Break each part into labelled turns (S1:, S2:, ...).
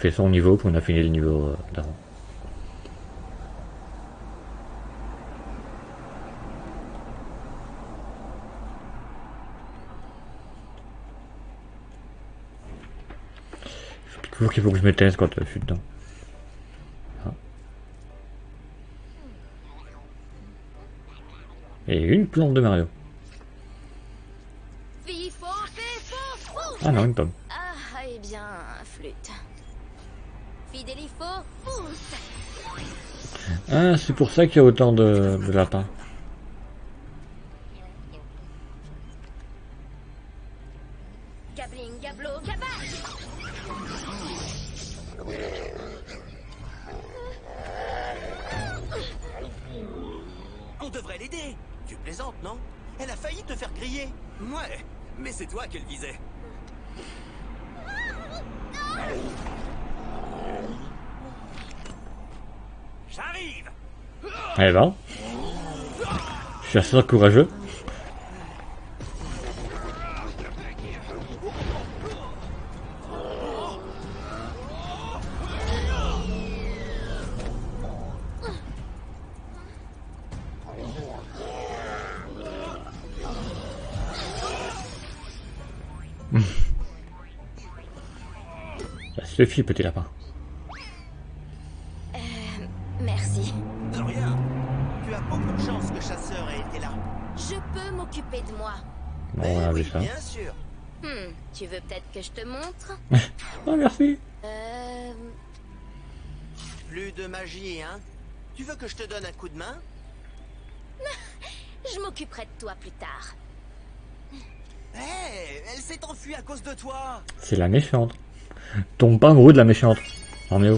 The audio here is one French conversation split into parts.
S1: fait son niveau, puis on a fini le niveau d'avant. Toujours qu'il faut que je me taise quand je suis dedans. Ah. Et une plante de Mario. Ah non, une pomme.
S2: Ah, eh bien, flûte. Fidelifo, pousse.
S1: Ah, c'est pour ça qu'il y a autant de lapins.
S2: Gabling, gablo, gabache.
S3: On devrait l'aider. Tu plaisantes, non? Elle a failli te faire griller. Ouais, mais c'est toi qu'elle visait. J'arrive.
S1: Eh ben, je suis assez courageux. Ça suffit, petit lapin.
S2: Merci.
S3: De rien. Tu as beaucoup de chance que Chasseur ait été là.
S2: Je peux m'occuper de moi.
S1: Bon,
S3: Mais
S1: on a vu
S3: oui,
S1: ça.
S3: bien sûr.
S2: Tu veux peut-être que je te montre?
S1: Oh, merci.
S3: Plus de magie, hein? Tu veux que je te donne un coup de main?
S2: Je m'occuperai de toi plus tard.
S3: Hé, elle s'est enfuie à cause de toi.
S1: C'est la méchante. Tombe pas amoureux de la méchante. Roméo.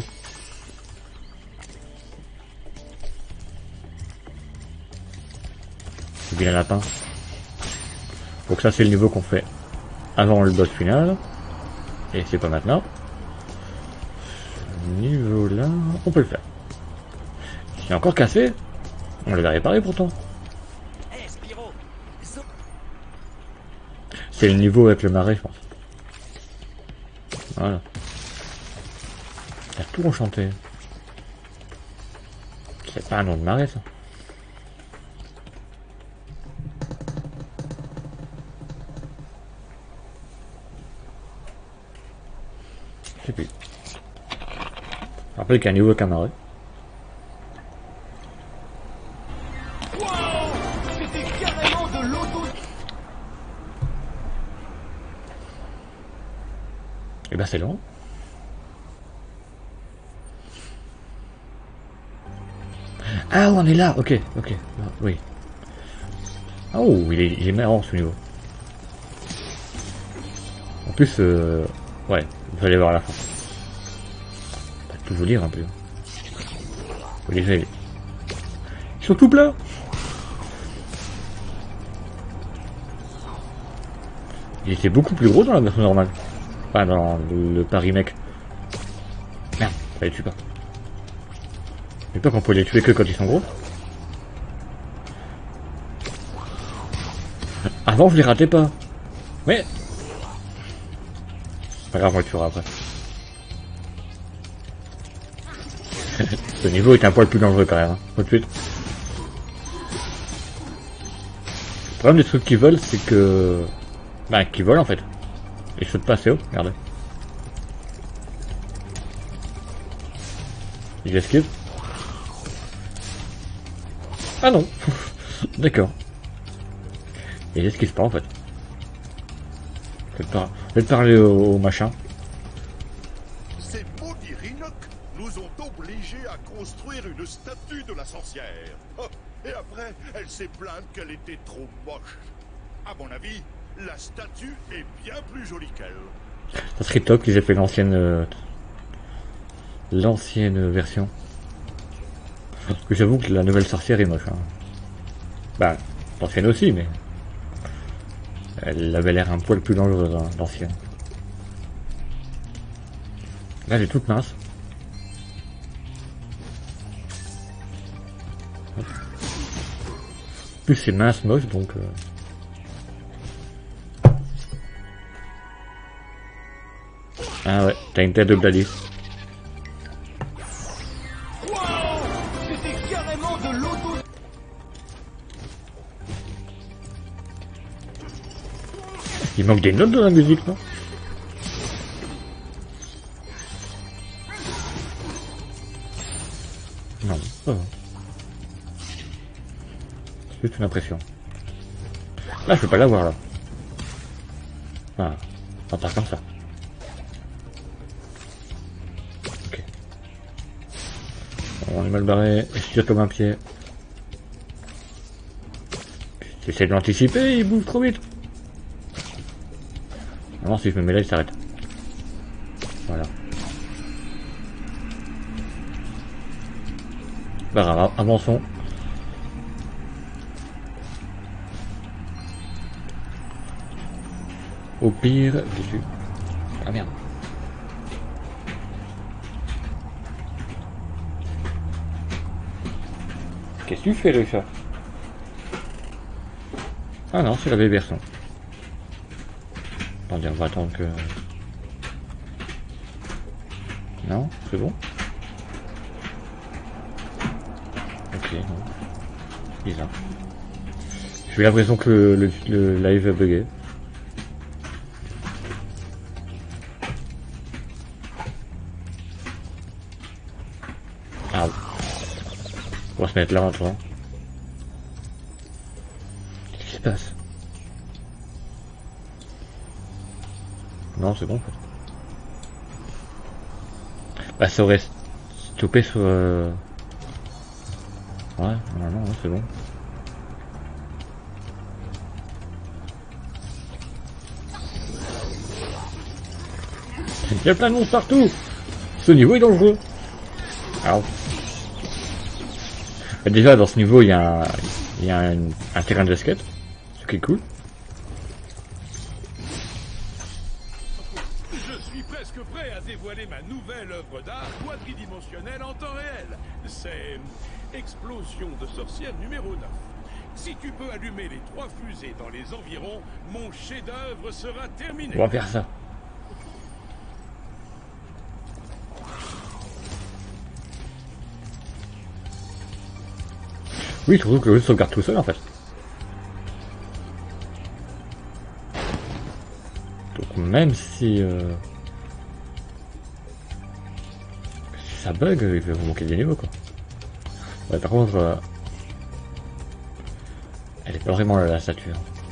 S1: C'est bien un lapin. Donc ça c'est le niveau qu'on fait avant le boss final. Et c'est pas maintenant. Ce niveau là, on peut le faire. C'est encore cassé. On l'avait réparé pourtant.
S3: Hé, Spyro.
S1: C'est le niveau avec le marais, je pense. Voilà. T'as tout enchanté. C'est pas un nom de marais, ça. Je sais plus. Je rappelle qu'il y a un niveau avec un marais.
S3: C'était carrément de l'auto.
S1: Et ben c'est long. Ah, on est là, ok, ok, oui. Oh, il est marrant ce niveau. En plus, ouais, vous allez voir à la fin. Pas tout vous lire un peu. Faut les aller. Ils sont tout plats. Il était beaucoup plus gros dans la version normale. Enfin, dans le Paris mec. Merde, ça les tue pas. Mais pas qu'on peut les tuer que quand ils sont gros. Avant, je les ratais pas. Mais... Pas grave, on le tuera après. Ce niveau est un poil plus dangereux quand même, hein. Tout de suite. Le problème des trucs qui volent, c'est que... Bah, qui volent en fait. Ils sautent pas assez haut, regardez. Ils esquivent. Ah non. D'accord. Ils esquivent pas en fait. Faites parler au machin.
S4: Ces maudits Rhinoc nous ont obligés à construire une statue de la sorcière. Oh, et après, elle s'est plainte qu'elle était trop moche. À mon avis, la statue est bien plus jolie qu'elle.
S1: Ça serait top qu'ils aient fait l'ancienne version. Parce que j'avoue que la nouvelle sorcière est moche. Hein. Bah, l'ancienne aussi, mais... Elle avait l'air un poil plus dangereuse, hein, l'ancienne. Là, elle est toute mince. Hop. En plus, c'est mince, moche, donc... Ah ouais, t'as une tête de Gladys. Il manque des notes dans la musique, non? Non, pas vrai. C'est juste une impression. Là, je peux pas l'avoir, là. Ah, on part comme ça. Ok. On est mal barré, je tire comme un pied. J'essaie de l'anticiper, il bouge trop vite. Non, si je me mets là, il s'arrête. Voilà. Pas grave, avançons. Au pire, dessus. Ah merde. Qu'est-ce que tu fais, le chat? Ah non, c'est la vieille version. Attendez, on va attendre que... Non, c'est bon. Ok, non. Bizarre. J'ai eu l'impression que le live a bugué. Ah, on va se mettre là maintenant. Qu'est-ce qui se passe? Non, c'est bon en fait. Bah, ça aurait stoppé sur... Ouais, normalement, ouais, c'est bon. Il y a plein de monstres partout. Ce niveau est dangereux. Alors. Déjà, dans ce niveau, il y a un terrain de skate. Ce qui est cool.
S5: Je suis presque prêt à dévoiler ma nouvelle œuvre d'art quadridimensionnelle en temps réel. C'est Explosion de sorcière numéro 9. Si tu peux allumer les 3 fusées dans les environs, mon chef-d'œuvre sera terminé.
S1: On va faire ça. Oui, surtout que le jeu sauvegarde tout seul en fait. Donc même si ça bug, il va vous manquer des niveaux quoi. Ouais, par contre, elle est pas vraiment là, la statue.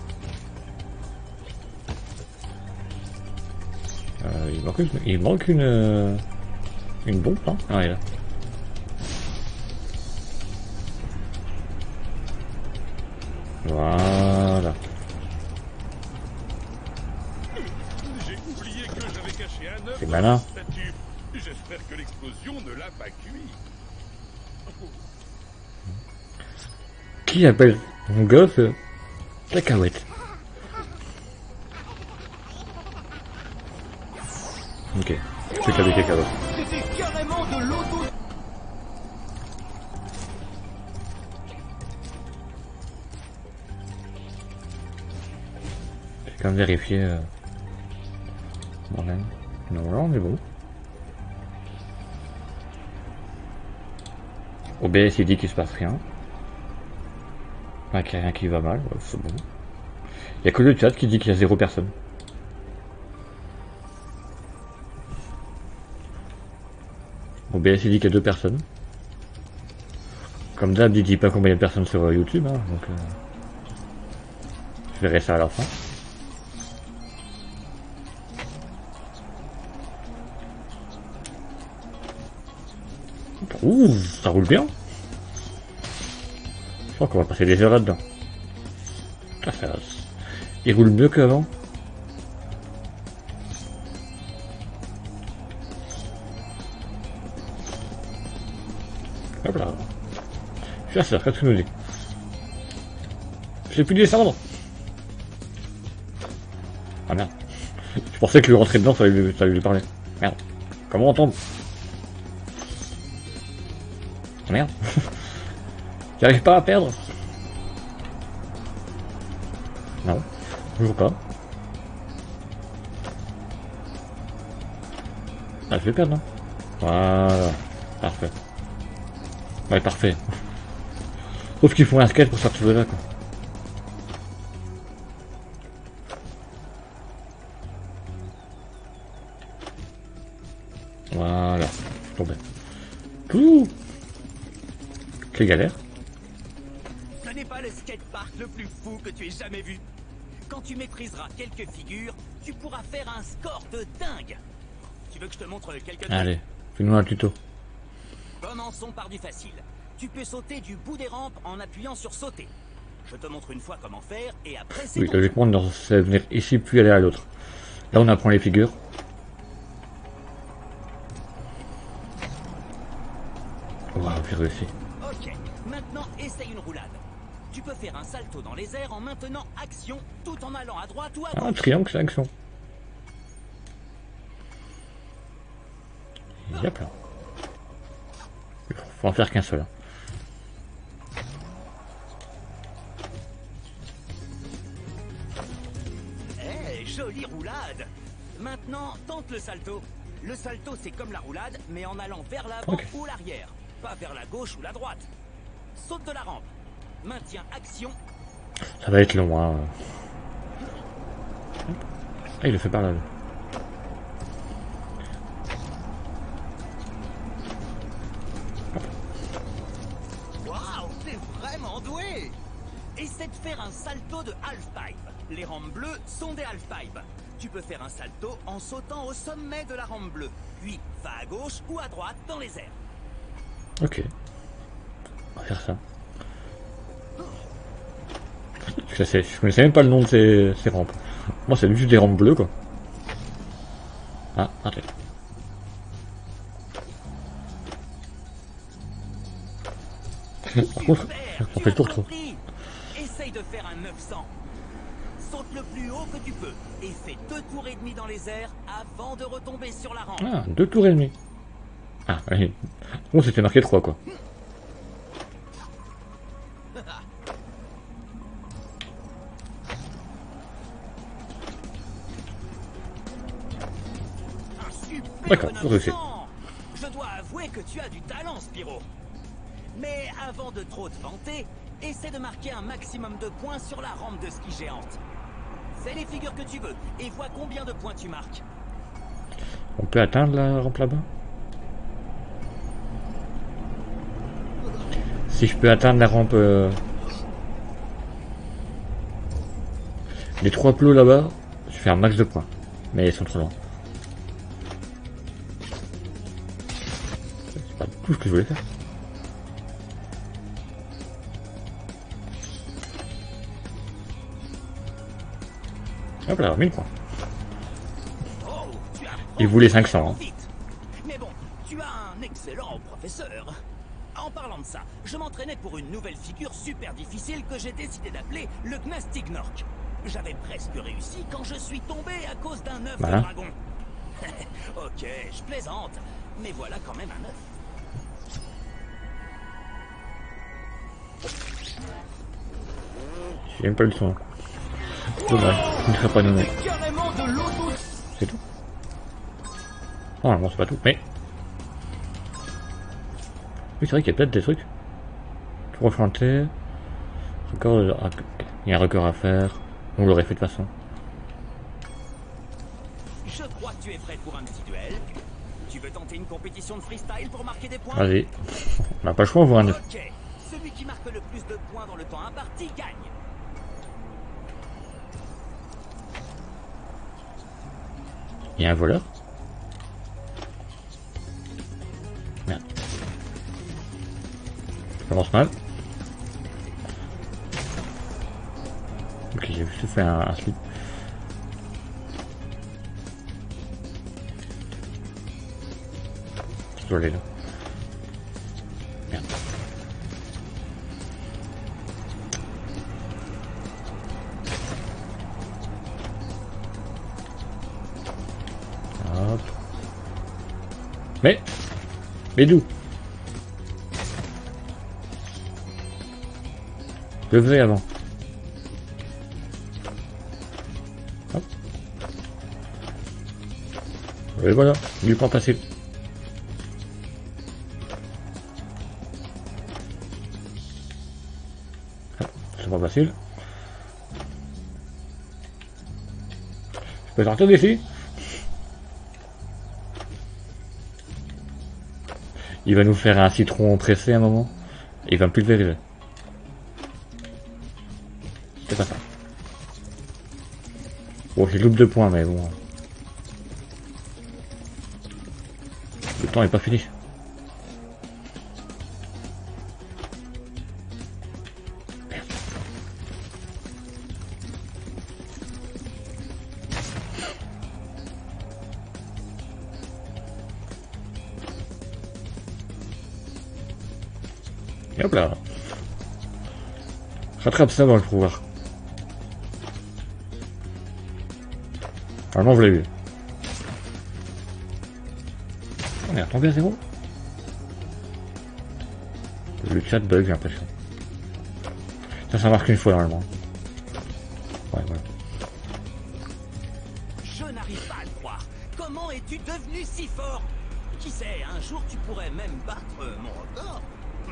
S1: Il manque une bombe, hein. Ah, elle est là. Voilà.
S5: J'ai oublié que j'avais caché un œuf
S1: C'est
S5: dans
S1: malin.
S5: la statue. J'espère que l'explosion ne l'a pas cuit.
S1: Qui appelle mon gosse cacahuète? Ok, c'est que des cacahuètes.
S3: C'était carrément de l'auto...
S1: J'ai quand même vérifié. Moi-même. Non, là on est bon. OBS il dit qu'il se passe rien. Enfin, qu'il y a rien qui va mal, ouais, c'est bon. Il y a que le chat qui dit qu'il y a 0 personne. OBS il dit qu'il y a 2 personnes. Comme d'hab, il dit pas combien de personnes sur YouTube, hein, donc je verrai ça à la fin. Ouh, ça roule bien. Je crois qu'on va passer des heures là-dedans. Il roule mieux qu'avant. Hop là. Je suis à ça, qu'est-ce que tu nous dis? Je sais plus descendre. Ah merde. Je pensais que lui rentrer dedans, ça allait lui parler. Merde. Comment on tombe? Ah merde. J'arrive pas à perdre. Non. Toujours pas. Ah, je vais perdre, non? Voilà. Parfait. Ouais, parfait. Sauf qu'ils font un skate pour sortir de là, quoi. Voilà. Je tombais. Ouh. Quelle galère.
S3: Ce n'est pas le skatepark le plus fou que tu aies jamais vu. Quand tu maîtriseras quelques figures, tu pourras faire un score de dingue. Tu veux que je te montre quelques trucs?
S1: Allez, fais-nous un tuto.
S3: Commençons par du facile. Tu peux sauter du bout des rampes en appuyant sur sauter. Je te montre une fois comment faire et après c'est
S1: Oui,
S3: ton
S1: logiquement, on devrait venir ici puis aller à l'autre. Là, on apprend les figures. Waouh, j'ai réussi.
S3: Ok, maintenant essaye une roulade. Tu peux faire un salto dans les airs en maintenant action tout en allant à droite ou à
S1: Ah, un
S3: gauche.
S1: triangle, c'est action. Yep là. Il faut en faire qu'un seul.
S3: Eh, jolie roulade. Maintenant, tente le salto. Le salto, c'est comme la roulade, mais en allant vers l'avant
S1: Ok.
S3: ou l'arrière, pas vers la gauche ou la droite. Saute de la rampe. Maintiens action.
S1: Ça va être long, hein. Ah, il le fait par là.
S3: Waouh, t'es vraiment doué. Essaie de faire un salto de halfpipe. Les rampes bleues sont des halfpipes. Tu peux faire un salto en sautant au sommet de la rampe bleue. Puis, va à gauche ou à droite dans les airs.
S1: Ok. On va faire ça. Je connaissais même pas le nom de ces rampes. Moi, c'est juste des rampes bleues, quoi. Ah, attends. Par contre,
S3: Super,
S1: on
S3: tu
S1: fait le
S3: as
S1: tour trop.
S3: compris. Essaye de faire un 900. Saute le plus haut que tu peux et fais 2 tours et demi dans les airs avant de retomber sur la rampe.
S1: Ah, 2 tours et demi. Ah, oui. Bon, c'était marqué 3, quoi.
S3: Un super
S1: D'accord,
S3: bon
S1: réussi.
S3: 900. Je dois avouer que tu as du talent, Spyro. Mais avant de trop te vanter, essaie de marquer un maximum de points sur la rampe de ski géante. Fais les figures que tu veux et vois combien de points tu marques.
S1: On peut atteindre la rampe là-bas? Si je peux atteindre la rampe... Les 3 plots là-bas, je fais un max de points. Mais ils sont trop loin. C'est pas tout ce que je voulais faire. Hop là, 1000 points.
S3: Oh, tu apprends
S1: Il voulait 500, hein.
S3: vite. Mais bon, tu as un excellent professeur. En parlant de ça, je m'entraînais pour une nouvelle figure super difficile que j'ai décidé d'appeler le Gnastignork. J'avais presque réussi quand je suis tombé à cause d'un œuf
S1: Voilà.
S3: de dragon. Ok, je plaisante, mais voilà quand même un œuf.
S1: J'ai même pas le son. Dommage, il ne serait pas nommé.
S3: C'est carrément de l'auto.
S1: C'est tout. Oh non, c'est pas tout, mais... Oui, c'est vrai qu'il y a peut-être des trucs. Tout rechanter. Record... Il y a un record à faire. On l'aurait fait de toute façon.
S3: Je crois que tu es prêt pour un petit duel. Tu veux tenter une compétition de freestyle pour marquer des points?
S1: Vas-y. On n'a pas le choix, on voit un œuf.
S3: Ok, celui qui marque le plus de points dans le temps imparti gagne.
S1: Il y a un voleur. Merde. Ça commence mal. Ok, j'ai juste fait un slip. Je dois aller là. Merde. Hop. Mais d'où? Je le faisais avant. Hop. Et voilà, du point facile. Hop, c'est pas facile. Je peux sortir d'ici? il va nous faire un citron pressé à un moment. Et il va me pulvériser. C'est pas ça. Bon, j'ai loupe 2 points, mais bon. Le temps est pas fini. Et hop là. Rattrape ça dans le pouvoir. Normalement, vous l'avez vu. On est retombé à 0. Le chat bug, j'ai l'impression. Ça marque une fois normalement. Ouais, voilà.
S3: Je n'arrive pas à le croire. Comment es-tu devenu si fort? Qui sait, un jour tu pourrais même battre mon record.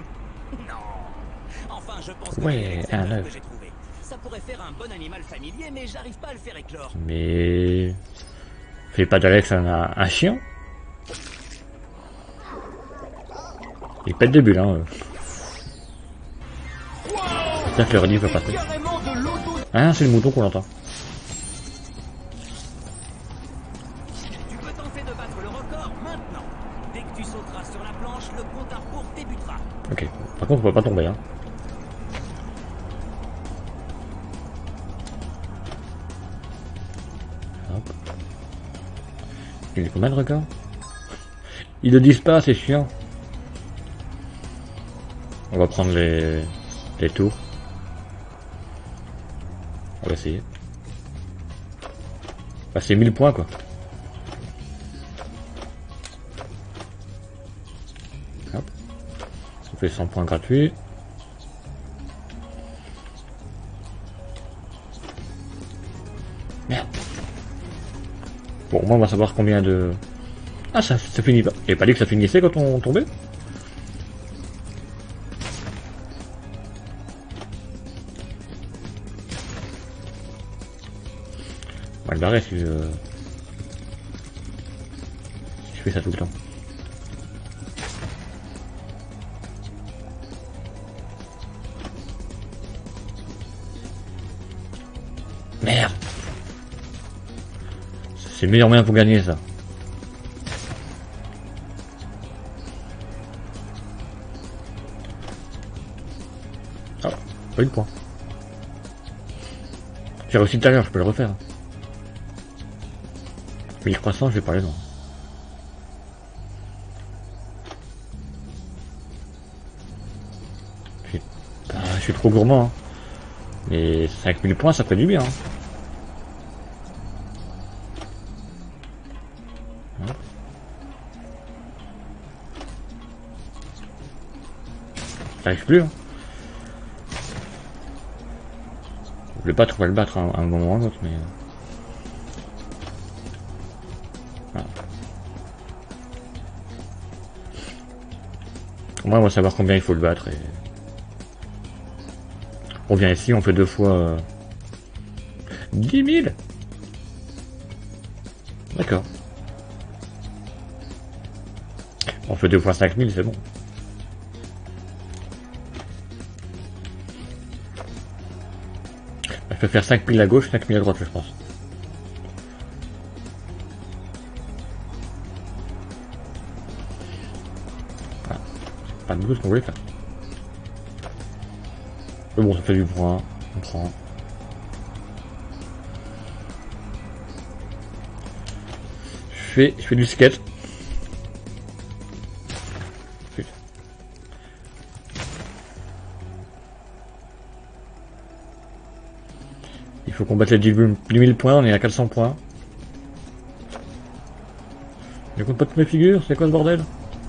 S3: Non. Enfin, je pense que
S1: Ouais,
S3: c'est
S1: un œuf.
S3: que j'ai trouvé. Ça pourrait faire un bon animal familier, mais j'arrive pas à le faire éclore.
S1: Mais... Fais pas d'Alex un chien. Il pète des bulles, hein. J'espère que le relief va passer.
S3: Carrément de l'auto.
S1: Ah, c'est le mouton qu'on entend.
S3: Tu peux tenter de battre le record maintenant. Dès que tu sauteras sur la planche, le compte à rebours débutera.
S1: Ok. Par contre, on peut pas tomber, hein. Hop. Il est combien de records? Ils ne disent pas, c'est chiant. On va prendre les tours. On va essayer. Bah, c'est 1000 points, quoi. Hop. Ça fait 100 points gratuits. Merde. Bon, moi, on va savoir combien de... Ah, ça finit pas. Il n'y avait pas dit que ça finissait quand on tombait? On va le barrer si je fais ça tout le temps. Merde. C'est le meilleur moyen pour gagner ça. Ah, pas eu le point. J'ai réussi tout à l'heure, je peux le refaire. 1300, je vais pas les non. Je suis trop gourmand. Hein. Mais 5000 points, ça fait du bien. Hein. Ça arrive plus. Hein. Je vais pas trouver le battre à un moment ou à un autre, mais... Voilà. Moi, on va savoir combien il faut le battre. Et... On vient ici, on fait 2 fois... 10 000. D'accord. On fait 2 fois 5000, c'est bon. Je peux faire 5000 à gauche, 5000 à droite, je pense. Voilà. Pas de ce qu'on voulait faire. Mais bon, ça fait du point. On prend. Je fais du skate. Il faut combattre les 10 000 points, on est à 400 points. Je compte pas toutes mes figures, c'est quoi ce bordel?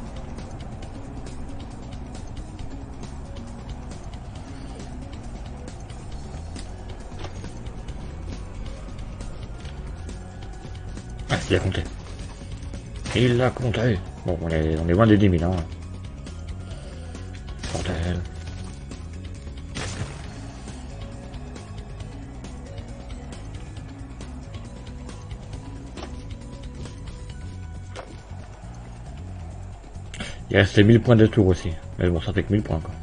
S1: Ah, il a compté. Il l'a compté. Bon, on est loin des 10 000, hein. Bordel. Il restait 1000 points de tour aussi. Mais bon, ça fait que 1000 points quoi.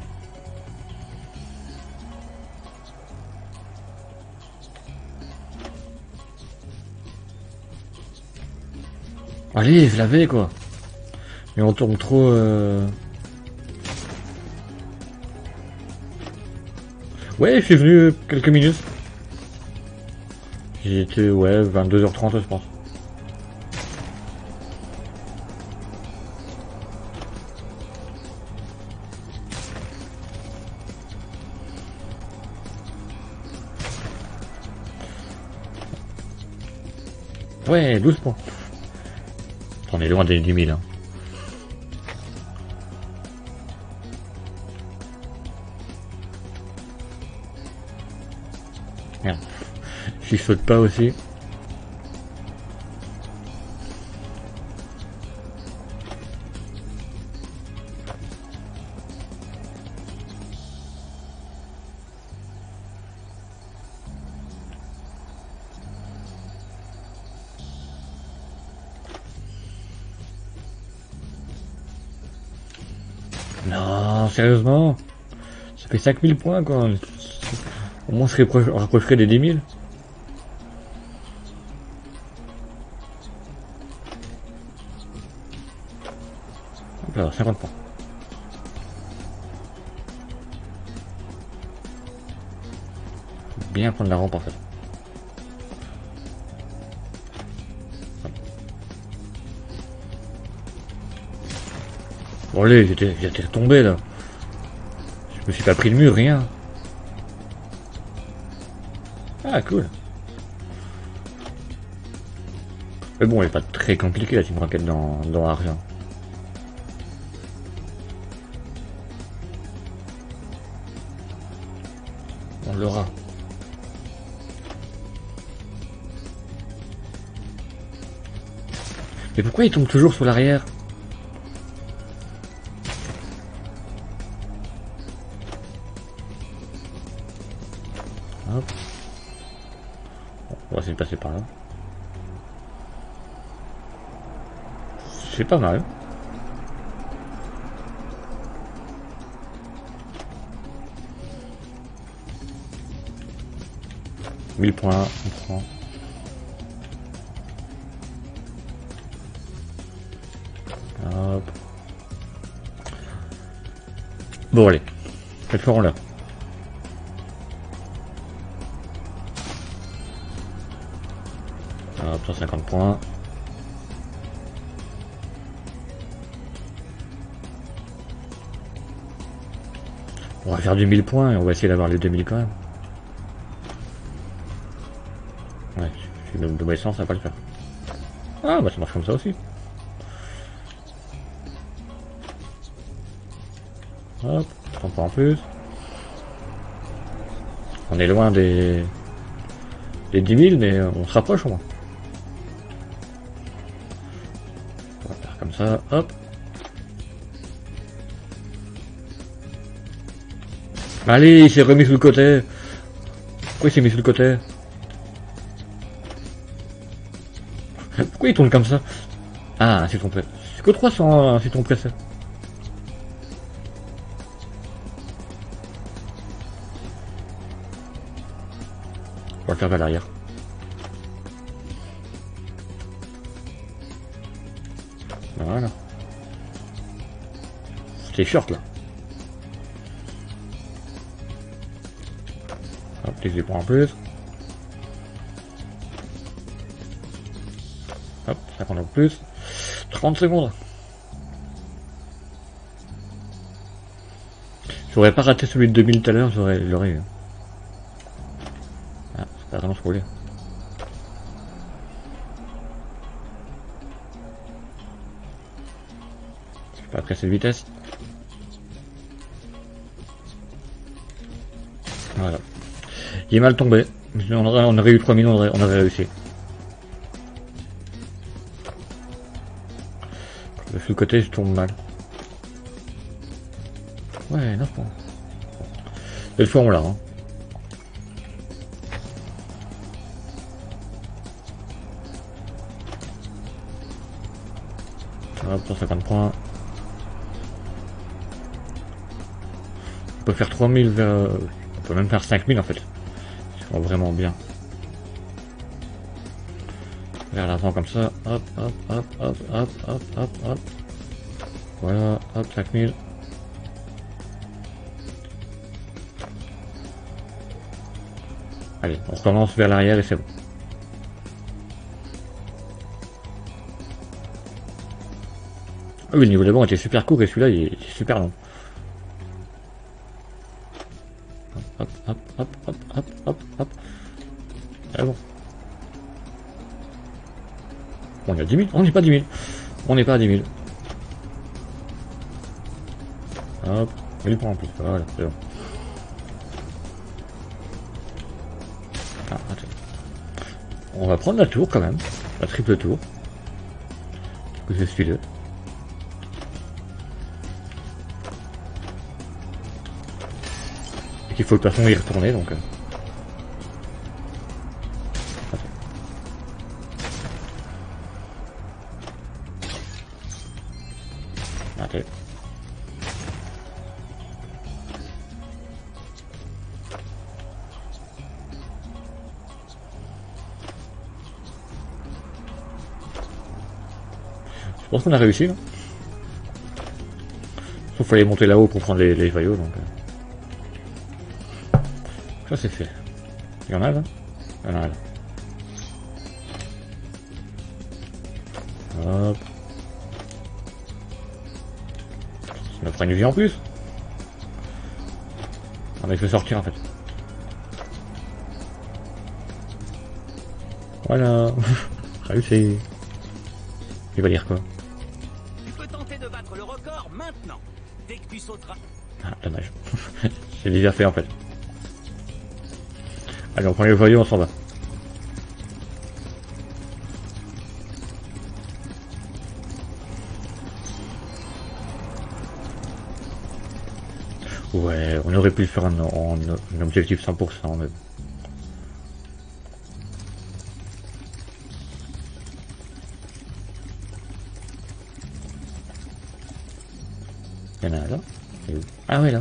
S1: Allez, je l'avais quoi. Mais on tourne trop... Ouais, je suis venu quelques minutes. J'étais, ouais, 22h30 je pense. Ouais, 12 points. On est loin des 10 000. Hein. Merde. Je saute pas aussi. Non, sérieusement. Ça fait 5000 points quoi. Au moins on rapprocherait des 10 000. Hop là, 50 points. Faut bien prendre la rampe en fait. Bon allez, j'étais retombé là. Je me suis pas pris le mur, rien. Ah cool. Mais bon, elle est pas très compliquée la Team Rocket dans l'argent. On l'aura. Mais pourquoi il tombe toujours sur l'arrière? Hop. On va essayer de passer par là. C'est pas mal. « 1000 points, on prend. Hop. Bon allez, cette fois on l'a. Hop, 150 points. On va faire du 1000 points et on va essayer d'avoir les 2000 quand même. Ouais, si de ma essence, ça va pas le faire. Ah bah ça marche comme ça aussi. Hop, 30 points en plus. On est loin des 10 000 mais on se rapproche au moins. On va faire comme ça, hop. Allez, il s'est remis sur le côté. Pourquoi il s'est mis sur le côté? Pourquoi il tourne comme ça? Ah, un citron pressé. C'est que 300 un citron pressé. On va le faire vers l'arrière. Voilà. C'est short là. Hop, les points en plus. Hop, 50 en plus. 30 secondes. J'aurais pas raté celui de 2000 tout à l'heure, j'aurais eu. Ah, c'est pas vraiment ce qu'on voulait. Je vais pas presser de vitesse. Voilà. Il est mal tombé. On aurait eu 3000, on aurait réussi. De ce côté, je tombe mal. Ouais, 9 points. Cette fois, on l'a. Hein. Hop, 150 points. peut faire 3000 vers... On peut même faire 5000 en fait. C'est vraiment bien. Vers l'avant comme ça. Hop, hop, hop, hop, hop, hop, hop, hop. Voilà, hop, 5000. Allez, on recommence vers l'arrière et c'est bon. Ah oui, le niveau d'avant était super court et celui-là il est super long. Hop, hop, hop, hop, hop, hop, hop. Ah bon. On est à 10 000. On n'est pas à 10 000. On n'est pas à 10 000. Hop, il prend en plus. Voilà, c'est bon. Ah, attends. On va prendre la tour quand même. La triple tour. Du coup, c'est celui-là. Et qu'il faut de toute façon y retourner donc. Attends. Je pense qu'on a réussi là. Sauf qu'il fallait monter là-haut pour prendre les vaillots donc. Ça c'est fait. Il y en a là? Il y en a là. Hop. Ça me fera une vie en plus. On a fait sortir en fait. Voilà. Réussi. Il va dire quoi?
S3: Tu peux tenter de battre le record maintenant. Dès que tu sauteras.
S1: Ah, dommage. C'est déjà fait en fait. Allez, on prend les voyous, on s'en va. Ouais, on aurait pu le faire en objectif 100%, mais... Il y en a un là. Ah ouais, là.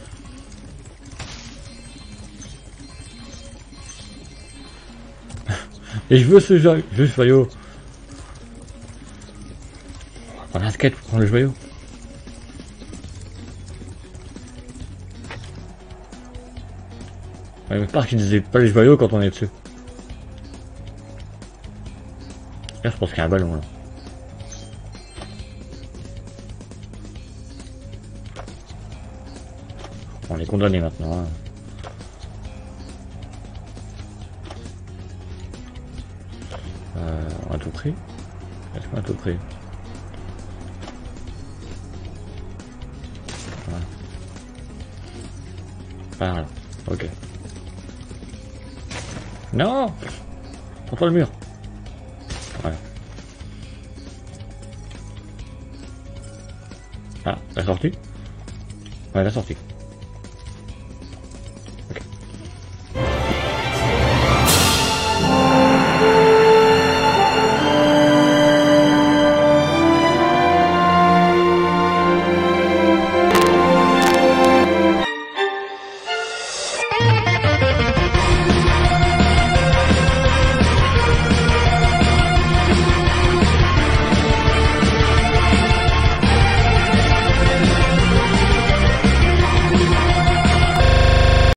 S1: Et je veux ce joyau. On va prendre un skate pour prendre le joyau. Ouais, mais par qu'ils disaient pas les joyaux quand on est dessus. Là, je pense qu'il y a un ballon là. On est condamné maintenant. Hein. À tout prix. Est-ce qu'on a tout prix? Voilà. Par là. Ok. Non! Contre le mur. Voilà. Ah, la sortie? Ouais, la sortie.